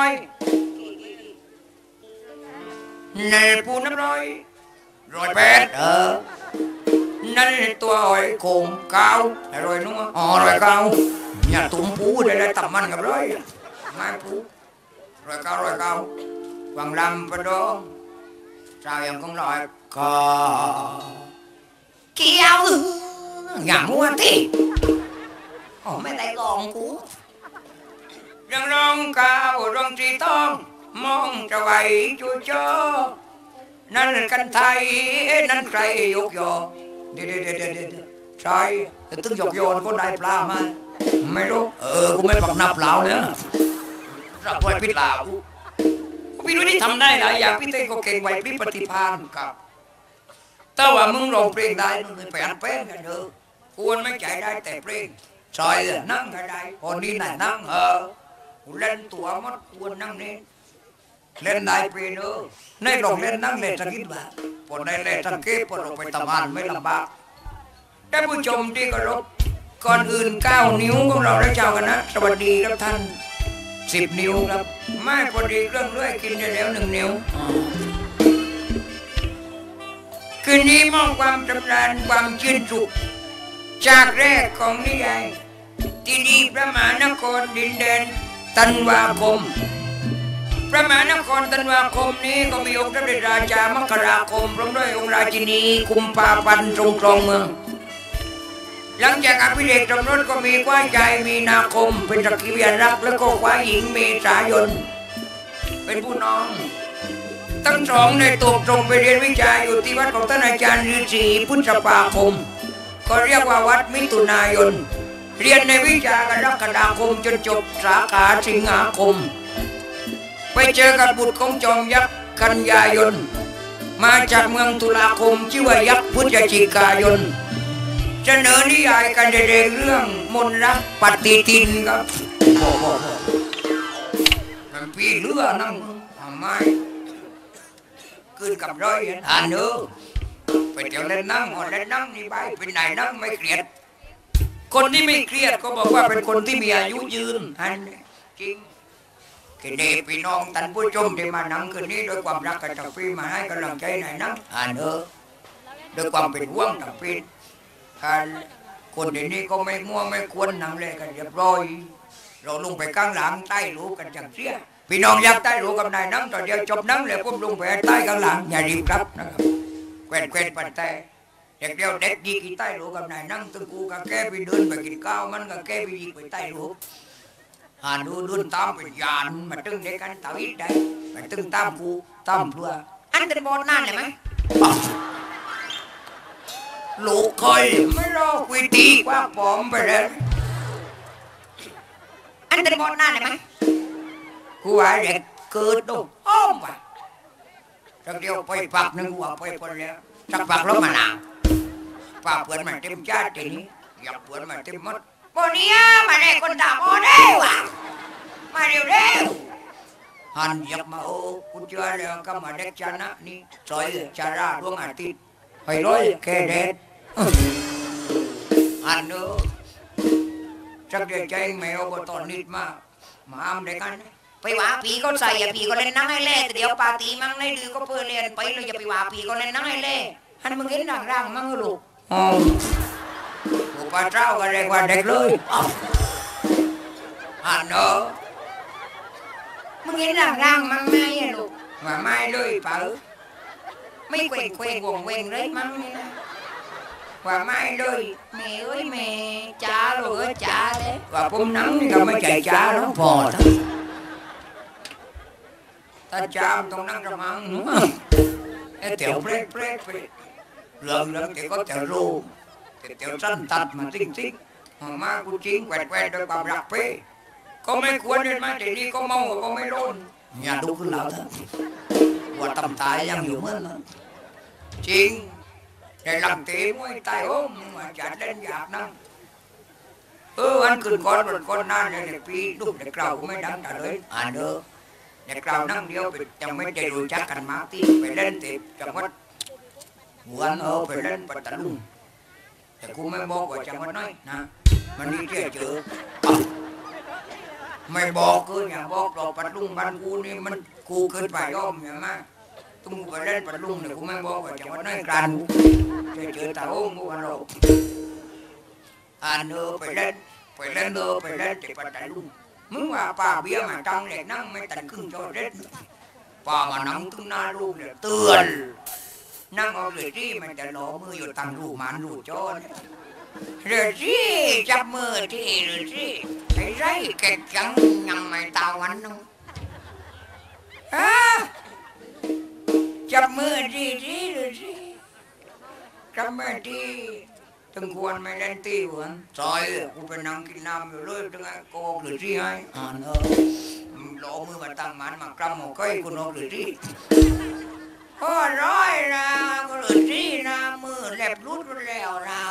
ในปูน้ำร้อยแปดนั่นตัวหอยโขงเก้าไอ้รอยนัวรอยเก้าอย่าตุ้มปูได้ตับมันกับร้อยไม่ปูรอยเก้าวังลำปะโดชาวยังคงลอยก็เกี่ยวอย่างมัวที่ไม่ได้ลองกูยังร้องเก้าร้องจีต้องมองจะไหวจูจ้อนั่นกันไทยนั่นใครยกยอเดี๋ยวใช่ตึ้งยกยอนก็ได้ปลามาไม่รู้กูไม่ปักหน้าเปล่าเนี่ยรับไว้พิษลากูพี่รู้ที่ทำได้หลายอย่างพี่เต้ก็เก่งไหวพี่ปฏิภาณกับแต่ว่ามึงร้องเพลงได้มึงไปอันเพลงกันเถอะควรไม่ใจได้แต่เพลงใช่นั่งก็ได้คนนี้ไหนนั่งเล่นตัวมันควรนั่งนี่เล่นได้เพลงในโรงเล่นนั่งเล่นสักนิดบ้างพอได้เล่นสังเกตพอเราไปทำงานไม่ลำบากท่านผู้ชมที่เคารพก่อนอื่น9 นิ้วของเราได้เจ้ากันนะสวัสดีครับท่าน10 นิ้วครับไม่พอดีเรื่องเลื่อยกินได้แล้ว1 นิ้วคืนนี้มอบความจำราญความชื่นสุขจากแรกของนิยายที่ดีพระมหานครดินแดนธันวาคมพระมหานครธันวาคมนี้ก็มีองค์สมเด็จราชามกราคมพร้อมด้วยองค์ราชินีกุมภาพันธ์ทรงครองเมืองหลังจากอภิเษกสมรสก็มีกว้าใจมีนาคมเป็นสักขีพยานรักแล้วก็กว้าหญิงเมษายนเป็นผู้น้องทั้งสองในตกตรงไปเรียนวิชาอยู่ที่วัดของท่านอาจารย์ฤาษีพฤษภาคมก็เรียกว่าวัดมิถุนายนเรียนในวิชากรกฎาคมจนจบสาขาสิงหาคมไปเจอกับบุตรของจอมยักษ์กันยายนมาจากเมืองตุลาคมชื่อว่ายักษ์พฤศจิกายนเสนอนิยายกันเรื่องมนต์รักปฏิทินครับมันพี่เรือนั่งทำไมขึ้นกับร้อยอ่านเนอะไปเที่ยวเล่นนั่งเล่นนั่งนี่ไปเป็นไหนนั่งไม่เครียดคนที่ไม่เครียดก็บอกว่าเป็นคนที่มีอายุยืนอันจริงคืนนี้พี่น้องท่านผู้ชมที่มานั่งคืนนี้ด้วยความรักกับพี่มาให้กำลังใจไหนนั่งอ่านเนอะด้วยความเป็นห่วงกับพี่คนเดี๋ยวนี้ก็ไม่มั่วไม่ควรนั่งเลยกันเรียบร้อยเราลงไปข้างหลังใต้รู้กันจังเสียพี่น้องอยากใต้รู้กับนายนั่งตอนเดียวจบนั่งเลยผมลงไปใต้ข้างหลังอย่ารีบครับนะครับแควนปัดแต่เด็กเดียวเด็กยีกี่ใต้รู้กับนายนั่งตึงกูกับแกไปเดินไปกินข้าวมันกับแกไปยีไปใต้รู้ดูเดินตามไปยานมาตึงเด็กกันตาวิดได้มาตึงตามกูตามเพื่ออันเป็นบอลนั่นเลยไหมลูกเคยไม่รอคุยตีกว่าปอมไปเลยอันเป็นบอลนั่นเลยไหมกูว่าเด็กเกิดดูอ้อมไปจังเดียวไปปักหนึ่งหัวไปพอแล้วจักปักแล้วมานาวป่าเพื่อนมันเต็มชาตินี้อยากเพื่อนมันเต็มหมดบนนี้มาได้คนด่าโมเร็วมาเร็วหันยักมาโอ้กูเจอแล้วก็มาเด็กชนะนี่ซอยชาราดวงอาทิตย์ไปร้อยแค่เด็ดหันเนอะจักเดียวใจแมวก็ตอนนิดมากมาอ้ามได้กันไปว่าผีก็ใส่อย่าผีก็เล่นนั่งให้เล่เดี๋ยวปาตีมั่งในดื้อก็เพื่อเรียนไปเลยอย่าไปว่าผีก็เล่นนั่งให้เล่หันมึงเห็นร่างมั่งลูกลูกป้าเจ้าก็เรียกว่าเด็กเลยหันเนอะมึงเห็นร่างมั่งไม่ลูกว่าไม่เลยเปล่าไม่เคว้งวงเวงเลยมั่งนี่นะว่าไม่เลยแม่เอ้ยแม่จ้าลูกเอ้ยจ้าเด้ว่าผมนั่งนี่ก็ไม่ใจจ้าแล้วพอถ้าจามตรงนั้นกระมังไอ้เตี๋ยวเปรตเรื่องเตี๋ยวก็เตี๋ยวรูเตี๋ยวสั้นตัดมาติ๊กมากูจริงแกวดด้วยความรักเพ่ก็ไม่ควรเดินมาแต่นี่ก็เมาก็ไม่โดนอย่าดูขึ้นแล้วเถอะว่าตำตายยังอยู่เหมือนนั้นจริงแต่หลังเตะมวยตายโอ้มมาจัดเล่นอยากนั่งอันขึ้นก้อนบนก้อนนั่นเนี่ยเด็กปีลูกเด็กเราก็ไม่ดังแต่เลยเด้อเด็กเรานั่งเดียวไปยังไม่ได้รู้จักกันมากที่ไปเล่นเตะจังหวัดหัวไปเล่นปัตตานีแต่กูไม่บอกว่าจังหวัดน้อยนะมันนี่เจอไม่บอกกูอย่าบอกเราปัดลุงบ้านกูนี่มันกูเกินไปย่อมอย่างมากตุ้งไปเล่นปัดลุงเนี่ยกูไม่บอกว่าจังหวัดไหนกันจะเจอตาโอ้กูวันเราเนอไปเล่นเนอไปเล่นจะปัดลุงมึงว่าป่าเบี้ยมาจังเลยนั่งไม่ตันครึ่งจอเด็ดป่ามานั่งตึงหน้าลูกเนี่ยเตือนนั่งเอาเลยที่มันจะล้อมืออยู่ตั้งรูมันรูจอเนี่ยเลยที่จับมือที่เลยที่ไอ้ไรแกจังยังไม่ตาวันนึงจับมือที่เลยที่จับมือที่ถึงควรไม่เล่นตีหัวซอยกูไปนั่งกินน้ำอยู่เลยถึงไอ้โกหรือที่ไอ้ล้อมือมาตั้งมันมากรำหัวก้อยกูนกหรือที่ก็ร้อยนะก็หรือที่นะมือแหลบรุดแล้วนะ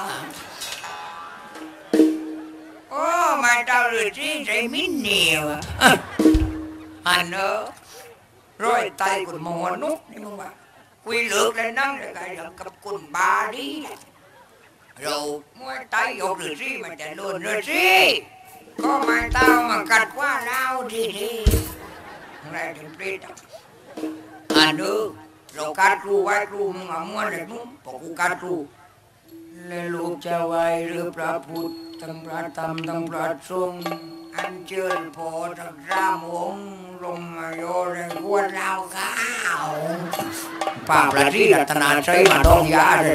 โอ้ไม่เท่าหรือที่ใจมิ้นเหนียวเนอะร้อยไตกุนมอนุกนี่มึงว่าคุยเลิกเลยนั่งเลยกันกับกุนบาดีเรามวยไตยกหรือที่มันจะลุนหรือที่ก็ไม่เท่ามากัดว่าเราดีอะไรถึงปริดเนอะเรากัดครูไว้ครูมึงเอาม้วนเลยนู้นพอกูกัดครูและลูกจะไว้หรือพระพุทธทั้งพระธรรมทั้งพระสงฆ์อันเชิญพอทั้งรามวงลงมาโยนกวนเราข้าวป่าประที่รัตนาใช้มาดองยาเลย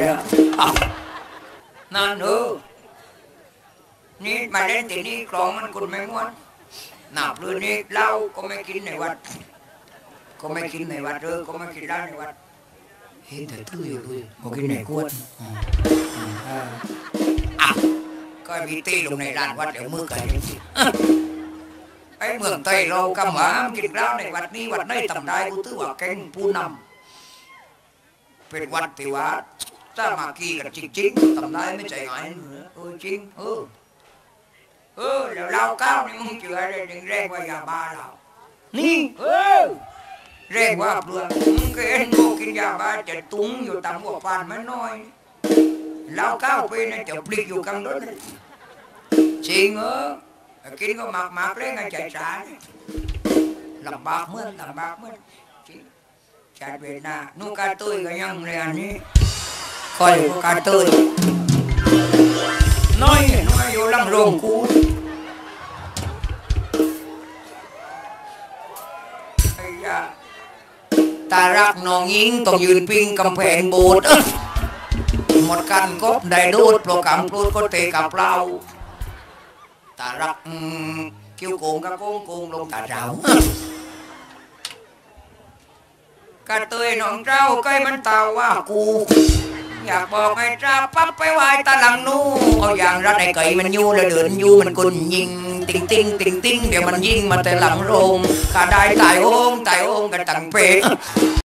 นั่นนี่มาเล่นที่นี่กลองมันคุณไม่ม้วนหนาพลืนนี่เหล้าก็ไม่กินในวัดก็ไม่กินในวัดก็ไม่กินเหล้าในวัดเห็นแต่ตื้ออยู่เลยบอกกินในกวนก็มีตีลงในร้านวัดเดี๋ยวมือกันไอ้เมืองไทยเรากำหมากินเหล้าในวัดนี้วัดไหนทำได้กูตื้อว่าแกงผู้นำเป็นวัดที่ว่าถ้ามากีกันจริงๆทำได้ไม่ใจหายจริงแล้วเราเก้านี่มึงเชื่อได้แรงว่ายาบ้าเรานี่แรงว่าเปลือกมึงเห็นกูกินยาบ้าจะตุ้งอยู่ตามหัวปานไม่น้อยเราเก้าปีนั่นจะปลิกอยู่กลางรถจริงกินก็มากๆเลยไงใจสาลำบากเมื่อจริงชาติเวนานูกาตุ้ยก็ยังเลยอันนี้คอยก็กาตุ้ยน้อยอยู่ลำโรงกูไอ้ยาตารักน้องยิงต้องยืนปิงกำแพงโบสถ์หมดกันก็ได้ดูดโปรแกรมพูดก็เตะกับเราตารักคิ้วโกงก็โกงลงตาเรากระเตยน้องเจ้าใกล้มันตาว่ากูอยากบอกให้เจ้าปั๊บไปไหวตาหลังนู้เอาอย่างรัดไอ้ไก่มันยูแล้วเดินยูมันกุนยิงติงเดี๋ยวมันยิงมาแต่หลังโรงข้าได้ตายโองกันตั้งเพล